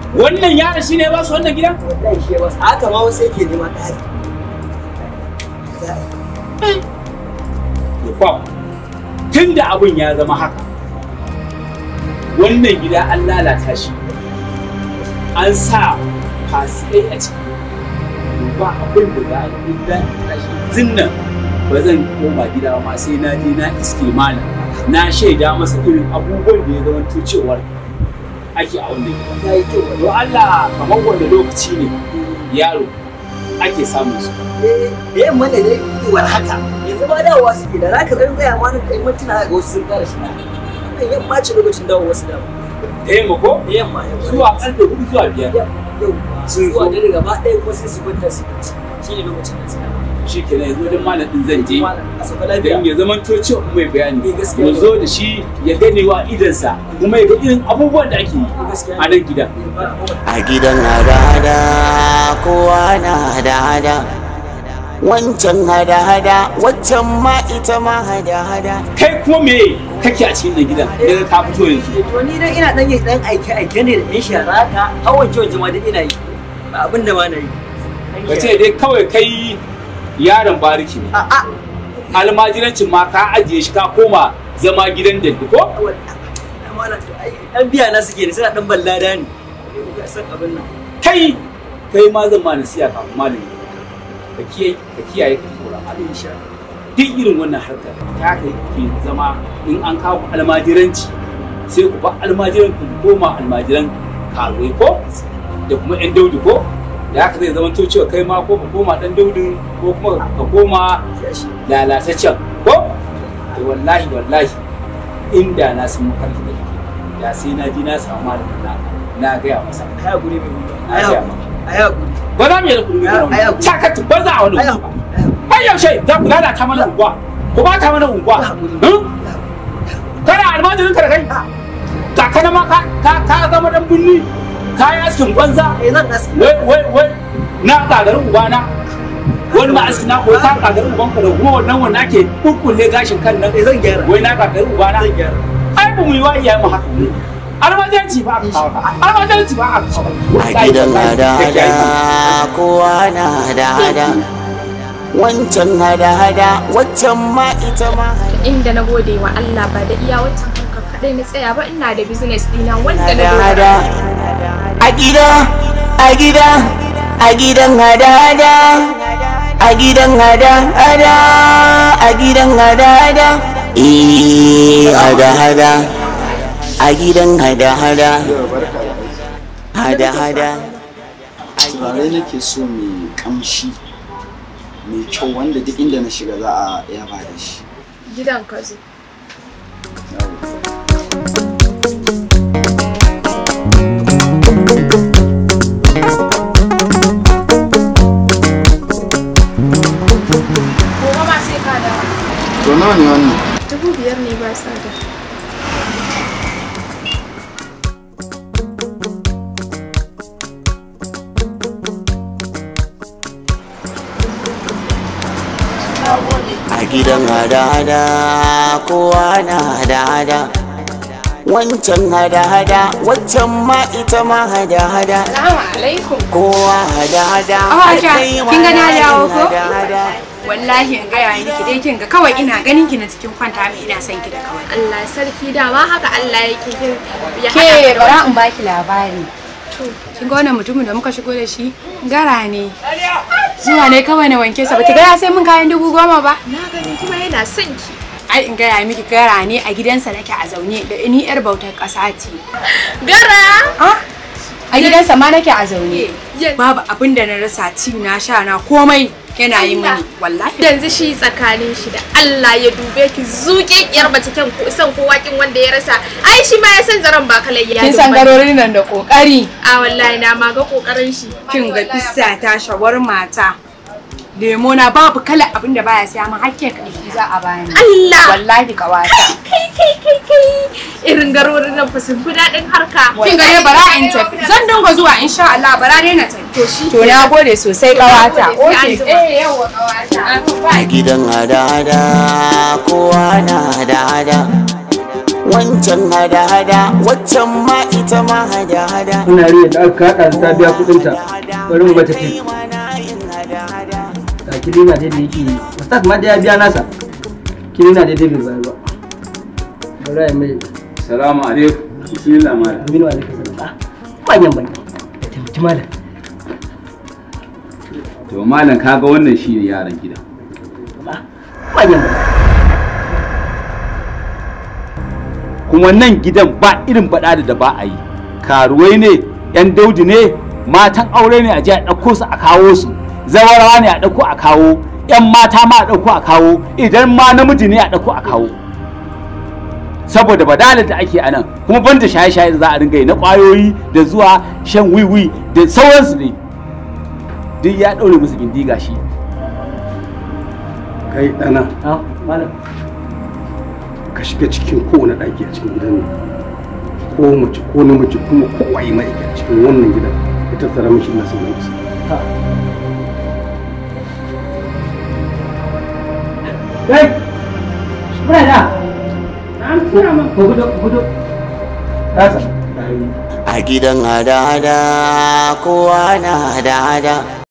Wannan yaron shine ya ba su wannan gidan? Wallahi shi ya ba su. Haka ma wasu yake nema ƙari. Kwa tunda abun ya zama haka. Wannan gida an lalata shi. An sa fasikai a ciki. Ba abin da za a yi idan zinnan ba zan koma gida ma sai na je na iske malam na shaida masa irin abubuwan da ya zama cewar ake a wannan gida. Ya yi kyau. To Allah kamar wanda lokaci ne yaro ake samun su. Yamma da dai war haka. Yanzu ba dawowa suke da za ka zai tsaya ma nan kai mintuna ga wasu sun fara shiga. Wannan yamma ce lokacin dawowa wasu dawo. Da yamma ko? Da yamma. Zuwa ƙarfe 4 zuwa 5. Yau zuwa dare gaba ɗaya kuma sai su kwanta su bacci. Shi ne lokacin da suka shi kenan yanzu wajen malamin zan je don don ya zama cewa mai bayani mu zo da shi ya gane wa idansa kuma ya ga irin abubuwan da ake yi a nan gida. A gidan hada-hada kowa na hada-hada, wancan hada-hada waccan ma ita ma hada-hada. Kai kuma me kake a cikin gidan daga ka fito yanzu? To ni dai ina dan aike ne da ɗan shara ta hawan jiwa ma duk ina yi ba abin da ma na yi. Ka ce dai kawai kai yaron bariki ne. A'a. Almajirancin ma ka ajiye shi ka koma zama gidan dalli ko? Ɗan biya na suke ne suna ɗan ballada ne. San abin nan. Kai ma zan ma nasiya kafin malami. Ka kiyaye ka tsoron Allah. Duk irin wannan harkar ta kai ke zama in an kawo almajiranci sai ku ba almajiran ku koma almajiran karuwai ko da kuma 'yan daudi ko? Da haka zai zama cewa kai ma ko ka koma dan daudin ko kuma ka koma lalataccen ko? Wallahi inda na san makarfi da kake da sai na ji na samu malamin na gaya masa. Aya guri mai wuta. Aya guri. Ba za mu yi da kudi mai wuta. Cakatu ba za a wani wuta. Ai yaushe za ku lalata mana unguwa. Ku ba ta mana unguwa. Kana almajirin ka da kai? Ga kana ma ka zama dan binni. Kayan askin banza wai na kagarin ubana wani ma aski na ko ka kagarin ubanka da kuma wannan ake kukkulle gashin kan nan zan gyara wai na kagarin ubana zan gyara ai ba mu yi wa iyayen mu haka almajanci ba aka kawo almajanci ba aka kawo a gidan hada-hada kowa na hada-hada, wancan hada-hada waccan ma ita ma inda na gode wa Allah ba da iya waccan harkar kadai na tsaya ba ina da business dina wanda na hada-hada. A gidan hada-hada, a gidan hada-hada, a gidan hada-hada, hada-hada, a gidan hada-hada, hada-hada. Turare nake so mai kamshi mai kyau wanda duk inda na shiga za a yaba da shi. gidan ka zo. To nawa ne wannan? 5,000 ne ba sa da. A gidan hada-hada kowa na hada-hada, wancan hada-hada waccan ma ita ma hada-hada. Assalamu alaikum. Kowa hada-hada. Kin ga na dawo ko? Wallahi in gaya miki dai kin ga kawai ina ganin ki na cikin kwanta mai ina son ki da kawai. Allah sarki dama haka Allah yake kin ya ke bara in baki labari. Kin ga wannan mutumin da muka shigo da shi gara ne. Zuwa ne kawai na wanke sa baki ga ya sai mun kayan 10,000 ba. Na gani kuma yana son ki. Ai in gaya miki gara ne a gidansa nake a zaune da ni yar bautar ƙasa ce. Gara? A gidansa ma nake a zaune. Babu abin da na rasa ci na sha na komai yana yi mini wallahi. Yanzu shi tsakanin shi da Allah ya dube ki zuƙin yar mace kan san kowa kin wanda ya rasa. Ai shi ma ya san zaran ba kalai ya. Kin san garorin nan da kokari. A wallahi na ma ga kokarin shi. Kin ga fissa ta shawarma ta. Lemo na babu kala abin da baya siya min hakke kashi za a bani. Allah wallahi kawata. Kai irin garorin nan fa sun fi daɗin harka. Kin ga ne bara in tafi. Zan dinga zuwa insha Allah bara dai na tafi. To shi. To na gode sosai kawata. Okay. Yawa kawata. A gidan hada-hada kowa na hada-hada, wancan hada-hada waccan ma ita ma hada-hada. Ina riya da aka haɗa ta biya kuɗinta bari mu bata ce ga kilina dai da yake yi ustaz ma da ya biya nasa kilina dai bai bayar ba bari ya mai Salamu alaikum. Bismillah malam. aminu alaikum salam banyan banyan da taimaki malam To malam kaga wannan shi ne yaran gida. banyan banyan Kuma nan gidan ba irin baɗa da ba a yi. Karuwai ne, 'yan daudi ne, matan aure ne a je a ɗauko su a kawo su. Zawarawa ne a ɗauko a kawo, 'yan mata ma a ɗauko a kawo, idan ma namiji ne a ɗauko a kawo. Saboda badalar da ake a nan, kuma banda shaye-shaye da za a ringa yi na ƙwayoyi da zuwa shan wiwi da sauransu ne. Duk ya ɗaure musu gindi gashi. Kai ɗana malam ka shiga cikin kowane ɗaki a cikin gidan nan ko mace ko namiji kuma kowa yi ma'aiki a cikin wannan gidan ya tattara mishi na sanar da kai muna da an tura ma ko gudu tasa A gidan hada-hada kowa na hada-hada